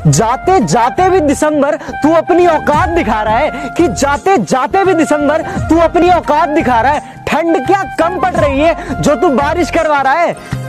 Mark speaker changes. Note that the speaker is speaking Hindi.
Speaker 1: जाते जाते भी दिसंबर तू अपनी औकात दिखा रहा है कि जाते जाते भी दिसंबर तू अपनी औकात दिखा रहा है। ठंड क्या कम पड़ रही है जो तू बारिश करवा रहा है।